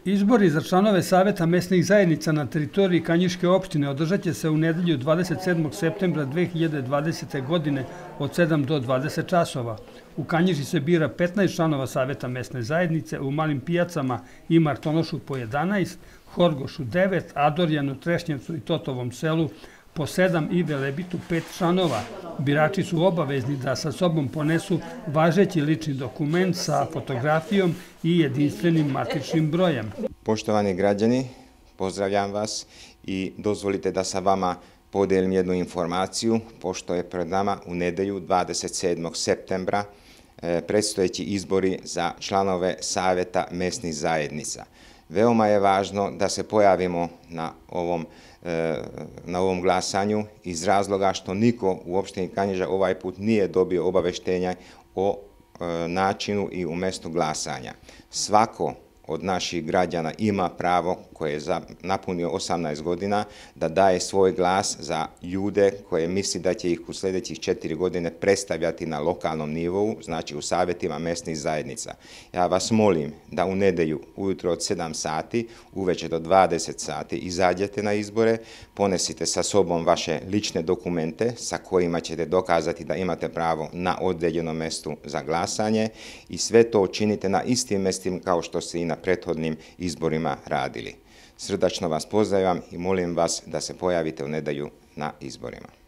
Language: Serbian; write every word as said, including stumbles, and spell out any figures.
Izbori za članove Saveta mesnih zajednica na teritoriji Kanjiške opštine održat će se u nedelju dvadeset sedmog septembra dve hiljade dvadesete. godine od sedam do dvadeset časova. U Kanjiži se bira petnaest članova Saveta mesne zajednice, u Malim Pijacama i Martonošu po jedanaest, Horgošu devet, Adorjanu, Trešnjevcu i Totovom selu po sedam i Velebitu pet članova. Birači su obavezni da sa sobom ponesu važeći lični dokument sa fotografijom i jedinstvenim matičnim brojem. Poštovani građani, pozdravljam vas i dozvolite da sa vama podelim jednu informaciju, pošto je pred nama u nedelju dvadeset sedmog septembra predstojeći izbori za članove Saveta mesnih zajednica. Veoma je važno da se pojavimo na ovom, na ovom glasanju iz razloga što niko u opštini Kanjiža ovaj put nije dobio obaveštenja o načinu i u mestu glasanja. Svako od naših građana ima pravo, koje je napunio osamnaest godina, da daje svoj glas za ljude koje misli da će ih u sljedećih četiri godine predstavljati na lokalnom nivou, znači u savjetima mesnih zajednica. Ja vas molim da u nedelju ujutro od sedam sati, uveče do dvadeset sati izađete na izbore, ponesite sa sobom vaše lične dokumente sa kojima ćete dokazati da imate pravo na određenom mestu za glasanje i sve to učinite na istim mestima kao što ste i na prethodnim izborima radili. Srdačno vas pozdravljam i molim vas da se pojavite u nedelju na izborima.